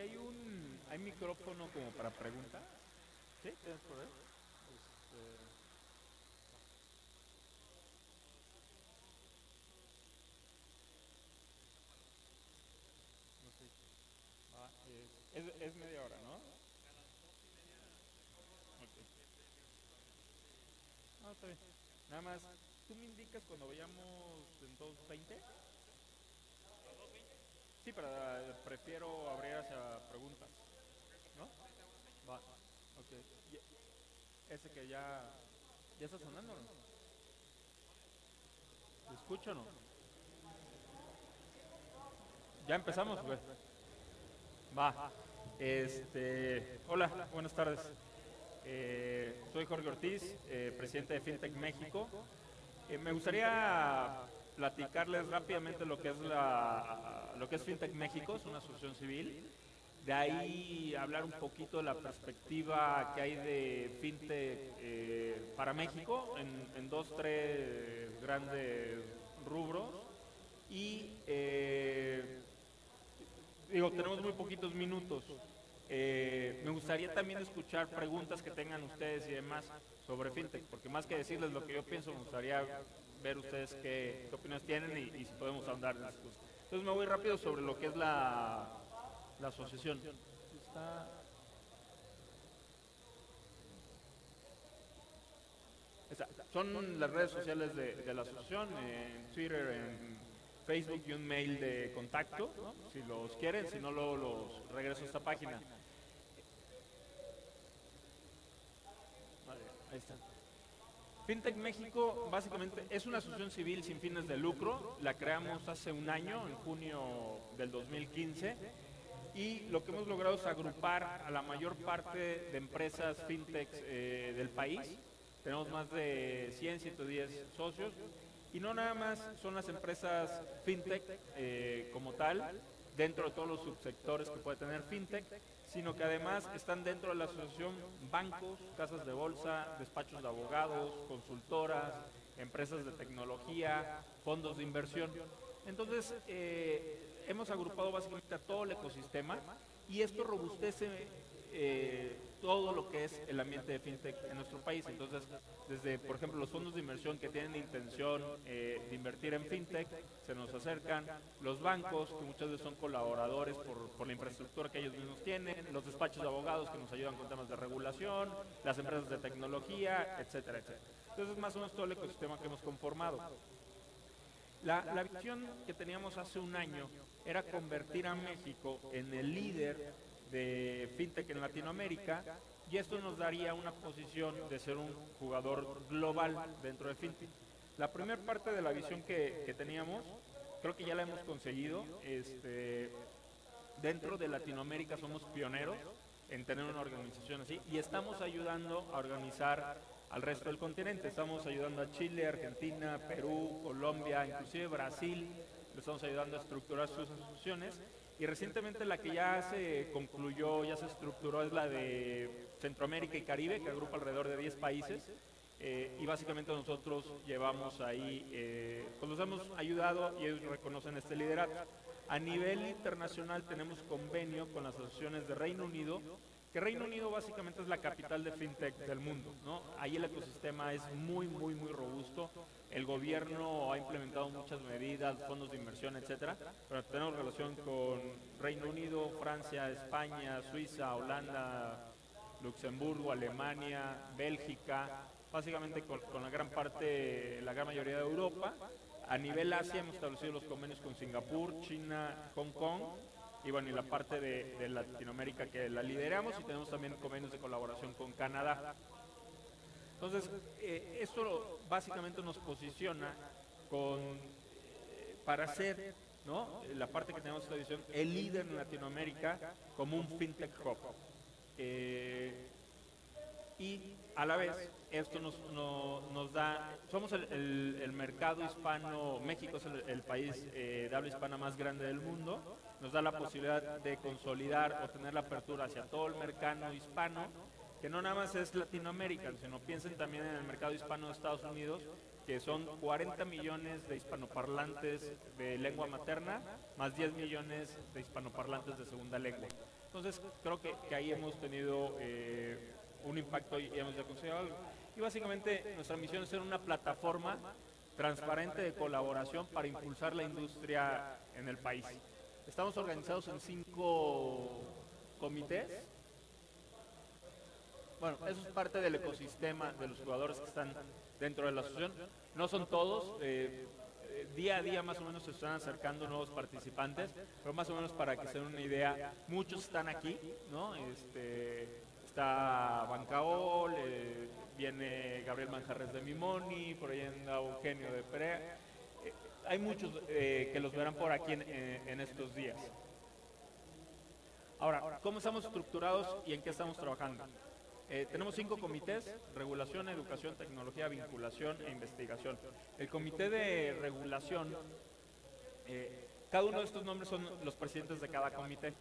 hay micrófono como para preguntas. ¿Sí? ¿Tienes por ahí? No sé. Es media hora, ¿no? Ok. No, está bien. Nada más, ¿tú me indicas cuando vayamos en 2:20? Sí, prefiero abrir hacia preguntas, ¿no? Va, ok. Ese que ya está sonando, ¿no? ¿Lo escucho o no? Ya empezamos, güey. Va. Hola, buenas tardes. Soy Jorge Ortiz, presidente de FinTech México. Me gustaría platicarles rápidamente lo que es FinTech México, es una asociación civil. De ahí hablar un poquito de la perspectiva que hay de FinTech para México en dos, tres grandes rubros. Y digo, tenemos muy poquitos minutos. Me gustaría también escuchar preguntas que tengan ustedes y demás sobre FinTech, porque más que decirles lo que yo pienso, me gustaría ver ustedes qué opiniones tienen y si podemos ahondar en las cosas. Entonces me voy rápido sobre lo que es la asociación. Está- Son las redes sociales de la asociación, en Twitter, en Facebook y un mail de contacto, ¿no? Si los quieren, si no, luego los regreso a esta página. Vale, ahí está. FinTech México básicamente es una asociación civil sin fines de lucro. La creamos hace un año, en junio del 2015. Y lo que hemos logrado es agrupar a la mayor parte de empresas FinTech del país. Tenemos más de 100, 110 socios. Y no nada más son las empresas FinTech como tal, dentro de todos los subsectores que puede tener FinTech, sino que además están dentro de la asociación bancos, casas de bolsa, despachos de abogados, consultoras, empresas de tecnología, fondos de inversión. Entonces, hemos agrupado básicamente a todo el ecosistema y esto robustece todo lo que es el ambiente de FinTech en nuestro país. Entonces, desde, por ejemplo, los fondos de inversión que tienen intención de invertir en FinTech, se nos acercan, los bancos, que muchas veces son colaboradores por la infraestructura que ellos mismos tienen, los despachos de abogados que nos ayudan con temas de regulación, las empresas de tecnología, etcétera, etcétera. Entonces, más o menos todo el ecosistema que hemos conformado. La visión que teníamos hace un año era convertir a México en el líder de FinTech en Latinoamérica y esto nos daría una posición de ser un jugador global dentro de FinTech. La primera parte de la visión que teníamos, creo que ya la hemos conseguido. Dentro de Latinoamérica somos pioneros en tener una organización así y estamos ayudando a organizar al resto del continente. Estamos ayudando a Chile, Argentina, Perú, Colombia, inclusive Brasil. Le estamos ayudando a estructurar sus asociaciones. Y recientemente la que ya se concluyó, ya se estructuró, es la de Centroamérica y Caribe, que agrupa alrededor de 10 países. Y básicamente nosotros llevamos ahí, pues los hemos ayudado y ellos reconocen este liderato. A nivel internacional tenemos convenio con las asociaciones de Reino Unido, que Reino Unido básicamente es la capital de FinTech del mundo, ¿no? Ahí el ecosistema es muy, muy, muy robusto. El gobierno ha implementado muchas medidas, fondos de inversión, etcétera. Pero tenemos relación con Reino Unido, Francia, España, Suiza, Holanda, Luxemburgo, Alemania, Bélgica, básicamente con la gran parte, la gran mayoría de Europa. A nivel Asia hemos establecido los convenios con Singapur, China, Hong Kong y bueno, y la parte de Latinoamérica que la lideramos y tenemos también convenios de colaboración con Canadá. Entonces, esto básicamente nos posiciona para ser, ¿no? La parte que tenemos esta edición, el líder en Latinoamérica como un FinTech Hub. Eh, y a la vez esto nos da, somos el mercado hispano, México es el país de habla hispana más grande del mundo, nos da la posibilidad de consolidar o tener la apertura hacia todo el mercado hispano, que no nada más es Latinoamérica, sino piensen también en el mercado hispano de Estados Unidos, que son 40 millones de hispanoparlantes de lengua materna, más 10 millones de hispanoparlantes de segunda lengua. Entonces, creo que ahí hemos tenido un impacto y hemos conseguido algo. Y básicamente nuestra misión es ser una plataforma transparente de colaboración para impulsar la industria en el país. Estamos organizados en 5 comités. Bueno, eso es parte del ecosistema de los jugadores que están dentro de la asociación. No son todos, día a día más o menos se están acercando nuevos participantes, pero más o menos para que se den una idea, muchos están aquí, ¿no? Está Bancaol, viene Gabriel Manjarres de Mimoni, por ahí anda Eugenio de Perea. Hay muchos que los verán por aquí en estos días. Ahora, ¿cómo estamos estructurados y en qué estamos trabajando? Tenemos 5 comités: regulación, educación, tecnología, vinculación e investigación. El comité de regulación, cada uno de estos nombres son los presidentes de cada comité.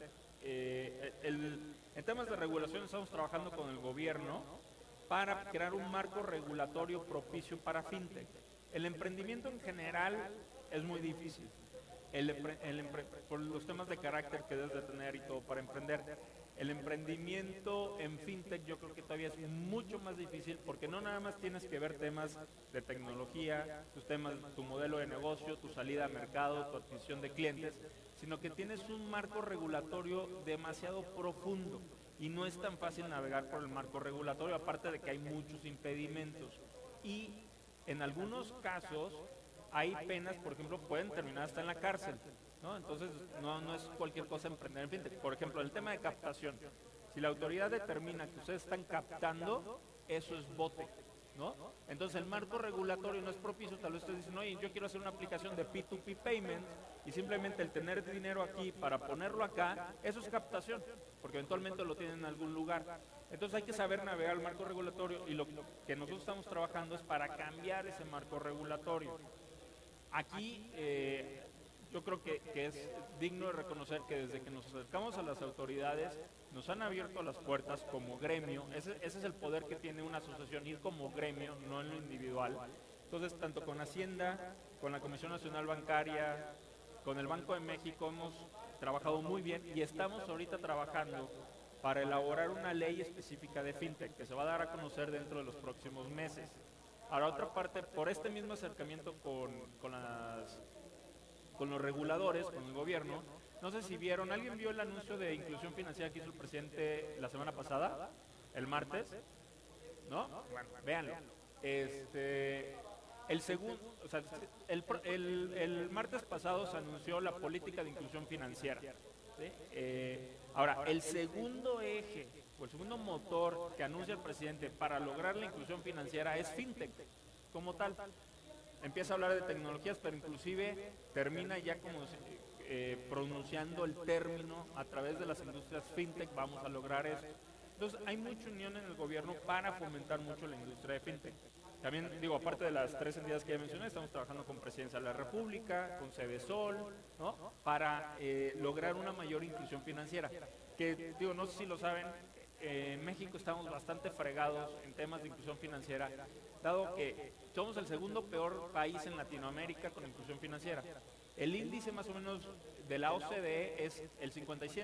En temas de regulación estamos trabajando con el gobierno para crear un marco regulatorio propicio para fintech. El emprendimiento en general es muy difícil, por los temas de carácter que debes de tener y todo para emprender. El emprendimiento en fintech yo creo que todavía es mucho más difícil, porque no nada más tienes que ver temas de tecnología, tus temas, tu modelo de negocio, tu salida al mercado, tu adquisición de clientes, sino que tienes un marco regulatorio demasiado profundo y no es tan fácil navegar por el marco regulatorio, aparte de que hay muchos impedimentos. Y en algunos casos hay penas, por ejemplo, pueden terminar hasta en la cárcel, ¿no? Entonces, no es cualquier cosa emprender en fintech. Por ejemplo, el tema de captación. Si la autoridad determina que ustedes están captando, eso es bote, ¿no? Entonces, el marco regulatorio no es propicio. Tal vez ustedes dicen, oye, yo quiero hacer una aplicación de P2P payment y simplemente el tener dinero aquí para ponerlo acá, eso es captación, porque eventualmente lo tienen en algún lugar. Entonces, hay que saber navegar el marco regulatorio, y lo que nosotros estamos trabajando es para cambiar ese marco regulatorio. Aquí yo creo que es digno de reconocer que desde que nos acercamos a las autoridades nos han abierto las puertas como gremio. Ese es el poder que tiene una asociación, ir como gremio, no en lo individual. Entonces, tanto con Hacienda, con la Comisión Nacional Bancaria, con el Banco de México hemos trabajado muy bien, y estamos ahorita trabajando para elaborar una ley específica de fintech que se va a dar a conocer dentro de los próximos meses. Ahora, otra parte, por este mismo acercamiento con los reguladores, con el gobierno, no sé si vieron, ¿alguien vio el anuncio de inclusión financiera que hizo el presidente la semana pasada, el martes? ¿No? Bueno, véanlo. El martes pasado se anunció la política de inclusión financiera, ¿sí? Ahora, el segundo eje, o el segundo motor que anuncia el presidente para lograr la inclusión financiera es fintech, como tal. Empieza a hablar de tecnologías, pero inclusive termina ya como pronunciando el término: a través de las industrias fintech vamos a lograr eso. Entonces, hay mucha unión en el gobierno para fomentar mucho la industria de fintech. También, digo, aparte de las 3 entidades que ya mencioné, estamos trabajando con Presidencia de la República, con Cedesol, ¿no? Para lograr una mayor inclusión financiera. Que, digo, no sé si lo saben, en México estamos bastante fregados en temas de inclusión financiera, dado que somos el segundo peor país en Latinoamérica con inclusión financiera. El índice más o menos de la OCDE es el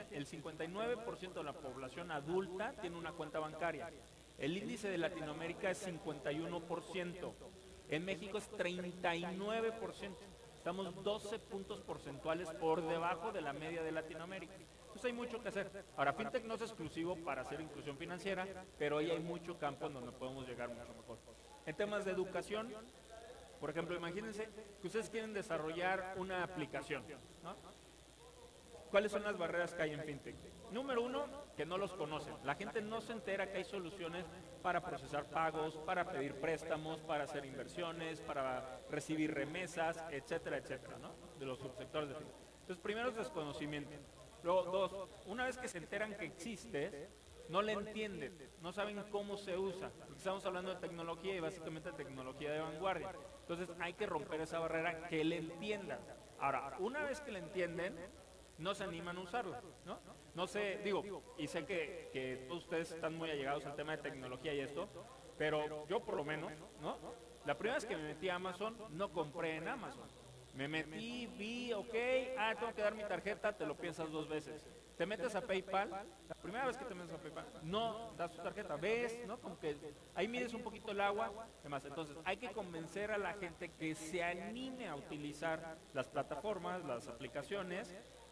59% de la población adulta tiene una cuenta bancaria. El índice de Latinoamérica es 51%. En México es 39%. Estamos 12 puntos porcentuales por debajo de la media de Latinoamérica. Entonces hay mucho que hacer. Ahora, fintech no es exclusivo para hacer inclusión financiera, pero ahí hay mucho campo en donde podemos llegar mucho mejor. En temas de educación, por ejemplo, imagínense que ustedes quieren desarrollar una aplicación, ¿no? ¿Cuáles son las barreras que hay en fintech? Número uno, que no los conocen. La gente no se entera que hay soluciones para procesar pagos, para pedir préstamos, para hacer inversiones, para recibir remesas, etcétera, etcétera, ¿no? De los subsectores de fintech. Entonces, primero es desconocimiento. Luego, dos, una vez que se enteran que existe, no le entienden, no saben cómo se usa, porque estamos hablando de tecnología y básicamente de tecnología de vanguardia. Entonces hay que romper esa barrera, que le entiendan. Ahora, una vez que le entienden, no se animan a usarlo, ¿no? No sé, digo, y sé que todos ustedes están muy allegados al tema de tecnología y esto, pero yo por lo menos, ¿no? La primera vez que me metí a Amazon, no compré en Amazon. Me metí, vi, ok, tengo que dar mi tarjeta, te lo piensas 2 veces. Te metes a PayPal, la primera vez que te metes a PayPal, no das tu tarjeta, ves, ¿no? Como que ahí mides un poquito el agua, demás. Entonces, hay que convencer a la gente que se anime a utilizar las plataformas, las aplicaciones,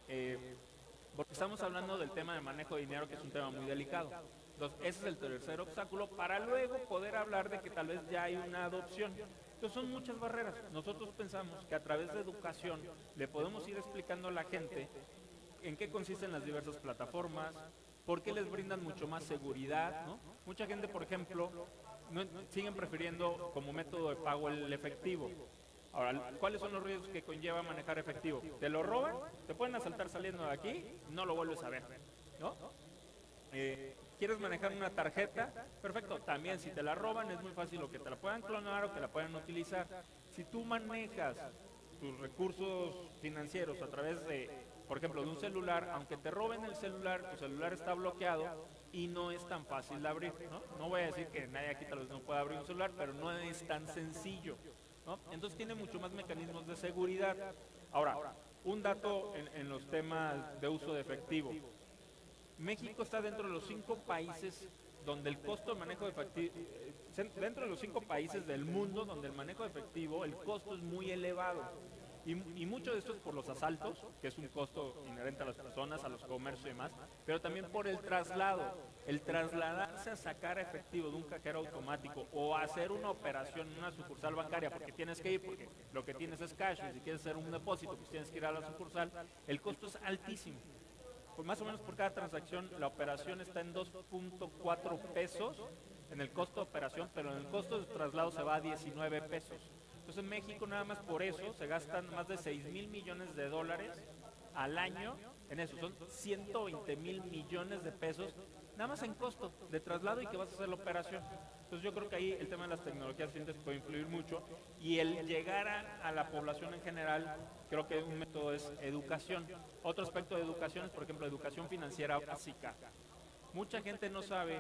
porque estamos hablando del tema de manejo de dinero, que es un tema muy delicado. Entonces, ese es el tercer obstáculo para luego poder hablar de que tal vez ya hay una adopción. Entonces, son muchas barreras. Nosotros pensamos que a través de educación le podemos ir explicando a la gente en qué consisten las diversas plataformas, por qué les brindan mucho más seguridad, ¿no? Mucha gente, por ejemplo, siguen prefiriendo como método de pago el efectivo. Ahora, ¿cuáles son los riesgos que conlleva manejar efectivo? Te lo roban, te pueden asaltar saliendo de aquí, no lo vuelves a ver, ¿no? ¿Quieres manejar una tarjeta? Perfecto, también si te la roban es muy fácil o que te la puedan clonar o que la puedan utilizar. Si tú manejas tus recursos financieros a través de, por ejemplo, de un celular, aunque te roben el celular, tu celular está bloqueado y no es tan fácil de abrir, ¿no? No voy a decir que nadie aquí tal vez no pueda abrir un celular, pero no es tan sencillo, ¿no? Entonces tiene mucho más mecanismos de seguridad. Ahora, un dato en los temas de uso de efectivo. México está dentro de los 5 países donde el costo de manejo de efectivo, dentro de los 5 países del mundo donde el manejo de efectivo, el costo es muy elevado. Y mucho de esto es por los asaltos, que es un costo inherente a las personas, a los comercios y demás, pero también por el traslado. El trasladarse a sacar efectivo de un cajero automático o hacer una operación en una sucursal bancaria, porque tienes que ir, porque lo que tienes es cash, y si quieres hacer un depósito, pues tienes que ir a la sucursal, el costo es altísimo. Pues más o menos por cada transacción la operación está en 2.4 pesos en el costo de operación, pero en el costo de traslado se va a 19 pesos. Entonces en México nada más por eso se gastan más de 6,000 millones de dólares al año en eso. Son 120,000 millones de pesos nada más en costo de traslado y que vas a hacer la operación. Entonces yo creo que ahí el tema de las tecnologías fintech puede influir mucho y el llegar a la población en general, creo que un método es educación. Otro aspecto de educación es, por ejemplo, educación financiera básica. Mucha gente no sabe,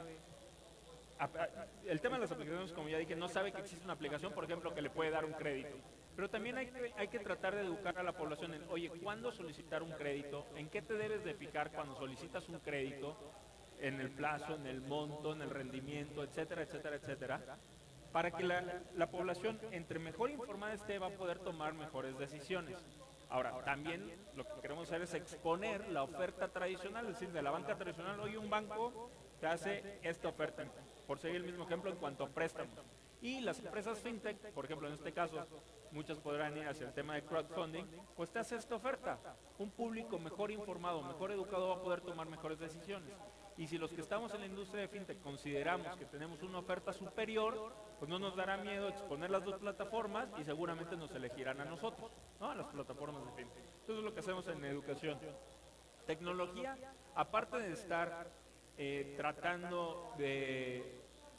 el tema de las aplicaciones, como ya dije, no sabe que existe una aplicación, por ejemplo, que le puede dar un crédito. Pero también hay que tratar de educar a la población en, oye, ¿cuándo solicitar un crédito? ¿En qué te debes de fijar cuando solicitas un crédito? En el plazo, en el monto, en el rendimiento, etcétera, etcétera, etcétera, para que la población, entre mejor informada esté, va a poder tomar mejores decisiones. Ahora, también lo que queremos hacer es exponer la oferta tradicional, es decir, de la banca tradicional. Hoy un banco te hace esta oferta, por seguir el mismo ejemplo en cuanto a préstamos. Y las empresas fintech, por ejemplo, en este caso, muchas podrán ir hacia el tema de crowdfunding, pues te hace esta oferta. Un público mejor informado, mejor educado va a poder tomar mejores decisiones. Y si los que estamos en la industria de fintech consideramos que tenemos una oferta superior, pues no nos dará miedo exponer las dos plataformas y seguramente nos elegirán a nosotros, ¿no? A las plataformas de fintech. Entonces es lo que hacemos en educación. Tecnología, aparte de estar tratando de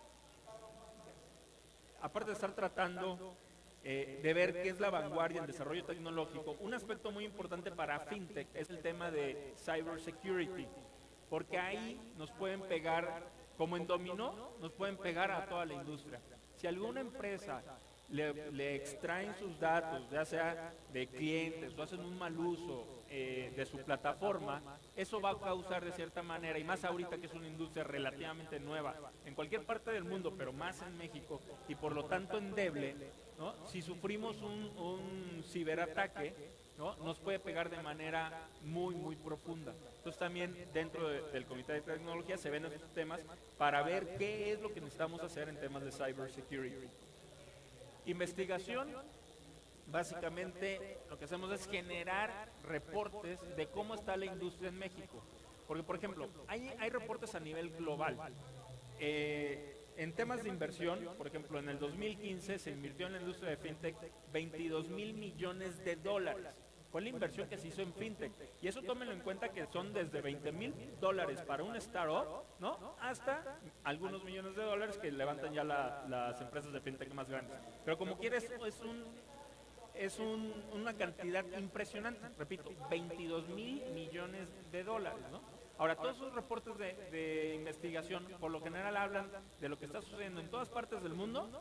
ver qué es la vanguardia en desarrollo tecnológico, un aspecto muy importante para fintech es el tema de cybersecurity, porque ahí nos pueden pegar, como en dominó, nos pueden pegar a toda la industria. Si alguna empresa le extraen sus datos, ya sea de clientes o hacen un mal uso de su plataforma, eso va a causar de cierta manera, y más ahorita que es una industria relativamente nueva, en cualquier parte del mundo, pero más en México, y por lo tanto endeble, ¿no? Si sufrimos un ciberataque, ¿no? Nos puede pegar de manera muy, muy profunda. Entonces también dentro del Comité de Tecnología se ven estos temas para ver qué es lo que necesitamos hacer en temas de cybersecurity. Investigación, básicamente lo que hacemos es generar reportes de cómo está la industria en México. Porque, por ejemplo, hay reportes a nivel global. En temas de inversión, por ejemplo, en el 2015 se invirtió en la industria de fintech 22,000 millones de dólares. Fue la inversión que se hizo en fintech. Y eso tómenlo en cuenta que son desde 20,000 dólares para un startup, ¿no? Hasta algunos millones de dólares que levantan ya las empresas de fintech más grandes. Pero como quieres, es una cantidad impresionante. Repito, 22,000 millones de dólares, ¿no? Ahora, todos esos reportes de investigación por lo general hablan de lo que está sucediendo en todas partes del mundo,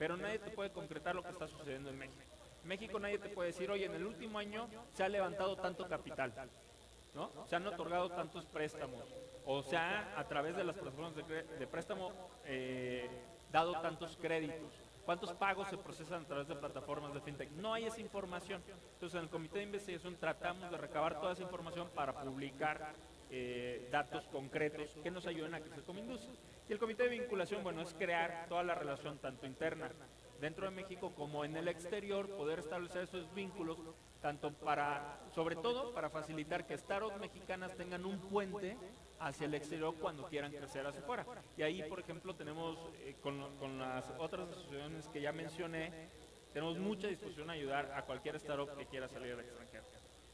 pero nadie te puede concretar lo que está sucediendo en México. En México nadie te puede decir, oye, en el último año se ha levantado tanto capital, ¿no? Se han otorgado tantos préstamos, o se ha, a través de las plataformas de préstamo, dado tantos créditos. ¿Cuántos pagos se procesan a través de plataformas de fintech? No hay esa información. Entonces, en el comité de investigación tratamos de recabar toda esa información para publicar datos concretos que nos ayuden a crecer como industria. Y el comité de vinculación, bueno, es crear toda la relación tanto interna dentro de México como en el exterior, poder establecer esos vínculos, tanto para, sobre todo, para facilitar que startups mexicanas tengan un puente hacia el exterior cuando quieran crecer hacia afuera. Y ahí, por ejemplo, tenemos, con las otras asociaciones que ya mencioné, tenemos mucha disposición a ayudar a cualquier startup que quiera salir al extranjero.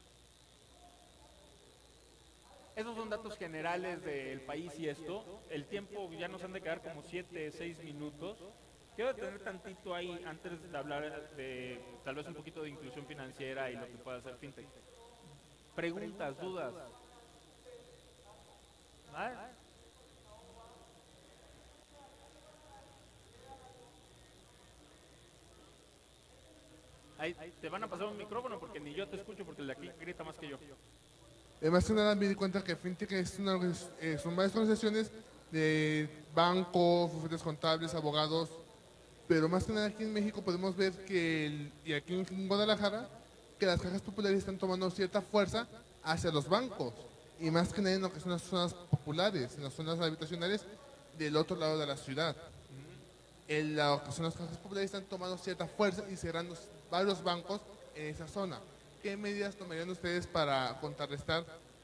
Esos son datos generales del país y esto. El tiempo ya nos han de quedar como 7, 6 minutos. Quiero detener tantito ahí antes de hablar de tal vez un poquito de inclusión financiera y lo que puede hacer fintech. Preguntas, dudas. ¿Ah? Ahí, te van a pasar un micrófono porque ni yo te escucho porque el de aquí grita más que yo. Más que nada me di cuenta que FinTech son varias organizaciones de bancos, bufetes contables, abogados, pero más que nada aquí en México podemos ver que, y aquí en Guadalajara, que las cajas populares están tomando cierta fuerza hacia los bancos, y más que nada en lo que son las zonas populares, en las zonas habitacionales del otro lado de la ciudad. En lo que son las cajas populares están tomando cierta fuerza y cerrando varios bancos en esa zona. ¿Qué medidas tomarían ustedes para contrarrestar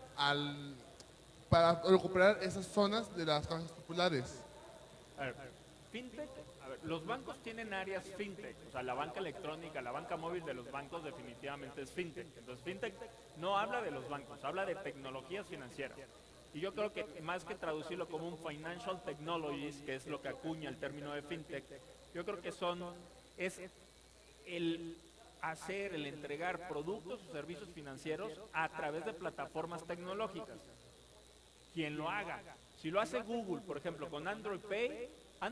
para recuperar esas zonas de las cajas populares? A ver, fintech, a ver, los bancos tienen áreas fintech, o sea, la banca electrónica, la banca móvil de los bancos definitivamente es fintech. Entonces, fintech no habla de los bancos, habla de tecnologías financieras. Y yo creo que más que traducirlo como un financial technologies, que es lo que acuña el término de fintech, yo creo que es el hacer, el entregar productos o servicios financieros a través de plataformas tecnológicas. Quien lo haga, si lo hace Google, por ejemplo, con Android Pay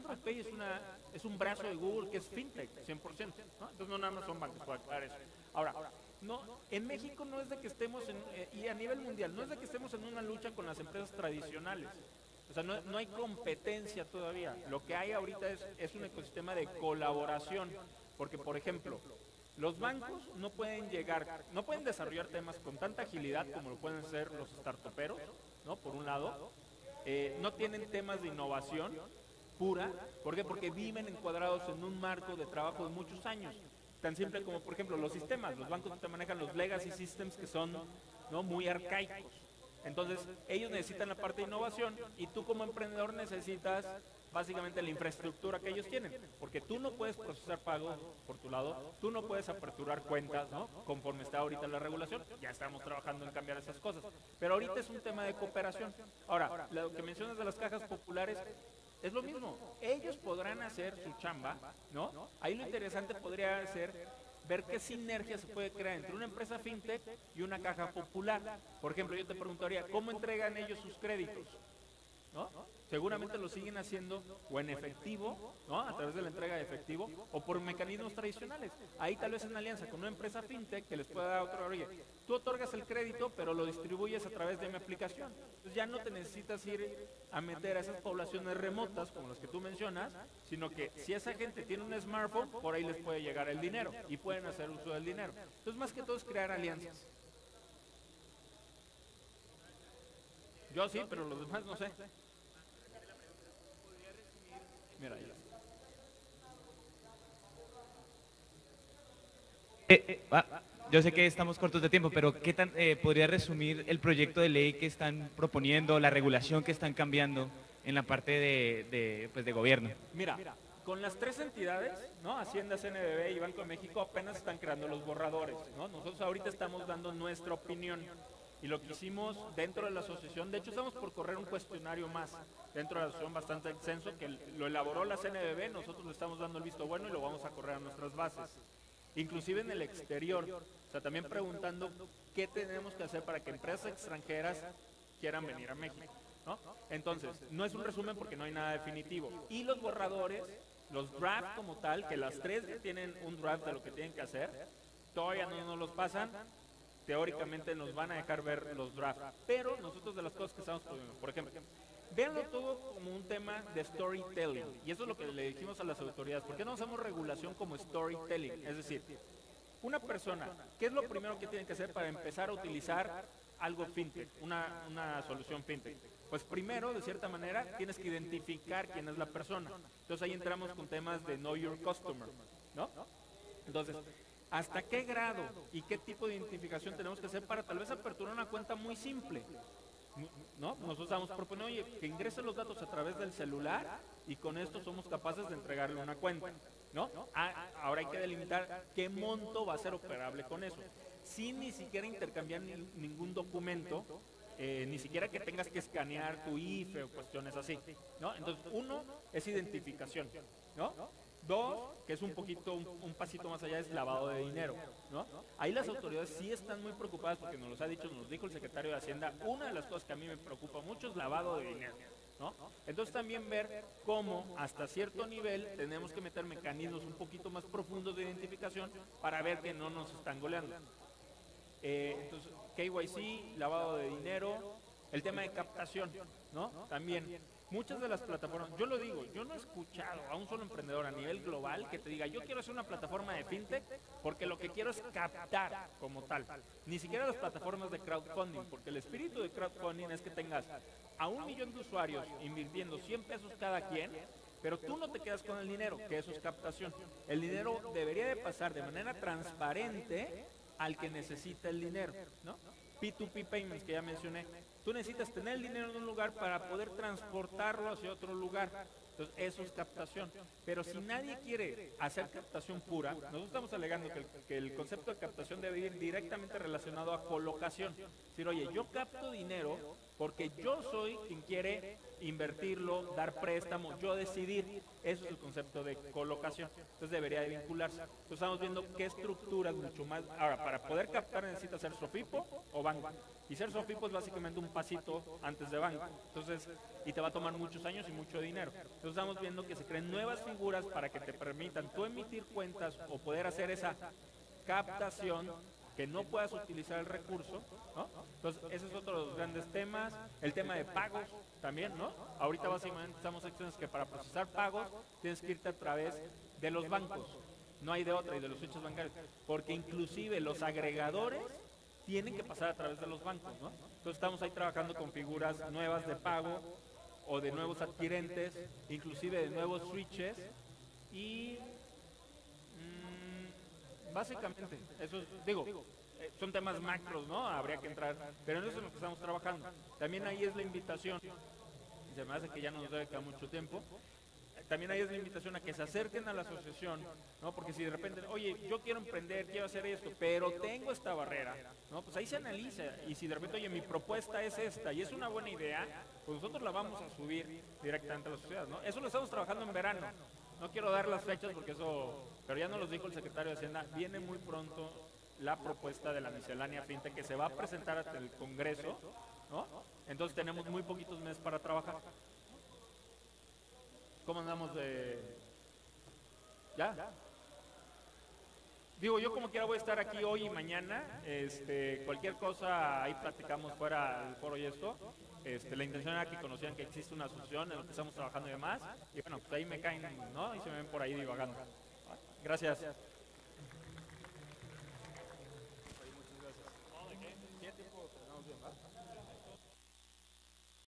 es un brazo de Google que es fintech, 100%, ¿no? Entonces no nada más son bancos, para aclarar eso. Ahora, no, en México no es de que estemos, y a nivel mundial, no es de que estemos en una lucha con las empresas tradicionales. O sea, no hay competencia todavía. Lo que hay ahorita es un ecosistema de colaboración, porque, por ejemplo, los bancos no pueden desarrollar temas con tanta agilidad como lo pueden ser los startuperos, ¿no? Por un lado, no tienen temas de innovación pura. ¿Por qué? Porque viven encuadrados en un marco de trabajo de muchos años. Tan simple como, por ejemplo, los sistemas. Los bancos te manejan los legacy systems que son, ¿no?, muy arcaicos. Entonces, ellos necesitan la parte de innovación y tú como emprendedor necesitas básicamente la infraestructura que ellos tienen, porque tú no puedes procesar pagos por tu lado, tú no puedes aperturar cuentas, ¿no?, conforme está ahorita la regulación. Ya estamos trabajando en cambiar esas cosas, pero ahorita es un tema de cooperación. Ahora, lo que mencionas de las cajas populares es lo mismo, ellos podrán hacer su chamba, ¿no? Ahí lo interesante podría ser ver qué sinergia se puede crear entre una empresa fintech y una caja popular. Por ejemplo, yo te preguntaría, ¿cómo entregan ellos sus créditos? ¿No? Seguramente lo siguen haciendo o en efectivo, ¿no?, a través de la entrega de efectivo, o por mecanismos tradicionales. Ahí tal vez en alianza con una empresa fintech que les pueda dar otro, oye, tú otorgas el crédito, pero lo distribuyes a través de mi aplicación. Entonces ya no te necesitas ir a meter a esas poblaciones remotas, como las que tú mencionas, sino que si esa gente tiene un smartphone, por ahí les puede llegar el dinero y pueden hacer uso del dinero. Entonces, más que todo es crear alianzas. Yo sí, pero los demás no sé. Mira, ya. Yo sé que estamos cortos de tiempo, pero ¿qué tan podría resumir el proyecto de ley que están proponiendo, la regulación que están cambiando en la parte de gobierno? Mira, con las tres entidades, ¿no?, Hacienda, CNBV y Banco de México, apenas están creando los borradores, ¿no? Nosotros ahorita estamos dando nuestra opinión. Y lo que hicimos dentro de la asociación, de hecho estamos por correr un cuestionario más dentro de la asociación bastante extenso, que lo elaboró la CNBV, nosotros le estamos dando el visto bueno y lo vamos a correr a nuestras bases. Inclusive en el exterior, o sea, también preguntando qué tenemos que hacer para que empresas extranjeras quieran venir a México, ¿no? Entonces, no es un resumen porque no hay nada definitivo. Y los borradores Los drafts como tal, que las tres ya tienen un draft de lo que tienen que hacer, todavía no nos los pasan, teóricamente nos van a dejar ver los drafts, pero nosotros de las cosas que estamos poniendo, por ejemplo, véanlo todo como un tema de storytelling, y eso es lo que le dijimos a las autoridades, ¿por qué no hacemos regulación como storytelling? Es decir, una persona, ¿qué es lo primero que tiene que hacer para empezar a utilizar algo fintech, una solución fintech? Pues primero, de cierta manera, tienes que identificar quién es la persona. Entonces ahí entramos con temas de Know Your Customer, ¿no? Entonces, ¿hasta qué grado y qué tipo de identificación tenemos que hacer para tal vez aperturar una cuenta muy simple? ¿No? Nosotros estamos proponiendo, oye, que ingrese los datos a través del celular y con esto somos capaces de entregarle una cuenta, ¿no? Ahora hay que delimitar qué monto va a ser operable con eso, sin ni siquiera intercambiar ningún documento, ni siquiera que tengas que escanear tu IFE o cuestiones así, ¿no? Entonces, uno es identificación, ¿no? Dos, que es un poquito, un pasito más allá, es lavado de dinero, ¿no? Ahí las autoridades sí están muy preocupadas porque nos lo ha dicho, nos lo dijo el secretario de Hacienda, una de las cosas que a mí me preocupa mucho es lavado de dinero, ¿no? Entonces también ver cómo hasta cierto nivel tenemos que meter mecanismos un poquito más profundos de identificación para ver que no nos están goleando. Entonces, KYC, lavado de dinero, el tema de captación, ¿no? También, muchas de las plataformas, yo lo digo, yo no he escuchado a un solo emprendedor a nivel global que te diga, yo quiero hacer una plataforma de fintech porque lo que quiero es captar como tal. Ni siquiera las plataformas de crowdfunding, porque el espíritu de crowdfunding es que tengas a 1 millón de usuarios invirtiendo 100 pesos cada quien, pero tú no te quedas con el dinero, que eso es captación. El dinero debería de pasar de manera transparente al que necesita el dinero, ¿no? P2P payments que ya mencioné. Tú necesitas tener el dinero en un lugar para poder transportarlo hacia otro lugar. Entonces, eso es captación. Pero si nadie quiere hacer captación pura, nosotros estamos alegando que el concepto de captación debe ir directamente relacionado a colocación. Es decir, oye, yo capto dinero porque yo soy quien quiere invertirlo, dar préstamo, yo decidir. Eso es el concepto de colocación. Entonces debería de vincularse. Entonces estamos viendo qué estructuras mucho más. Ahora, para poder captar necesitas ser SOFIPO o banco. Y ser SOFIPO es básicamente un pasito antes de banco. Entonces, y te va a tomar muchos años y mucho dinero. Entonces estamos viendo que se creen nuevas figuras para que te permitan tú emitir cuentas o poder hacer esa captación que no puedas utilizar el recurso, ¿no? Entonces, ese es otro de los grandes temas. El tema de pagos también, ¿no? Ahorita básicamente estamos secciones que para procesar pagos tienes que irte a través de los bancos. No hay de otra, y de los switches bancarios. Porque inclusive los agregadores tienen que pasar a través de los bancos, ¿no? Entonces estamos ahí trabajando con figuras nuevas de pago o de nuevos adquirentes, inclusive de nuevos switches y básicamente, eso digo, son temas macros, ¿no? Habría que entrar, pero en eso es lo que estamos trabajando. También ahí es la invitación, y se me hace que ya no nos debe quedar mucho tiempo, también ahí es la invitación a que se acerquen a la asociación, ¿no? Porque si de repente, oye, yo quiero emprender, quiero hacer esto, pero tengo esta barrera, ¿no? Pues ahí se analiza, y si de repente, oye, mi propuesta es esta, y es una buena idea, pues nosotros la vamos a subir directamente a la sociedad, ¿no? Eso lo estamos trabajando en verano. No quiero dar las fechas porque eso, pero ya nos los dijo el secretario de Hacienda, viene muy pronto la propuesta de la miscelánea fintech que se va a presentar ante el Congreso, ¿no? Entonces tenemos muy poquitos meses para trabajar. ¿Cómo andamos de...? ¿Ya? Digo, yo como quiera voy a estar aquí hoy y mañana, cualquier cosa ahí platicamos fuera del foro y esto. La intención era que conocieran que existe una asociación en la que estamos trabajando y demás, y bueno, pues ahí me caen, ¿no? Y se me ven por ahí divagando. Gracias.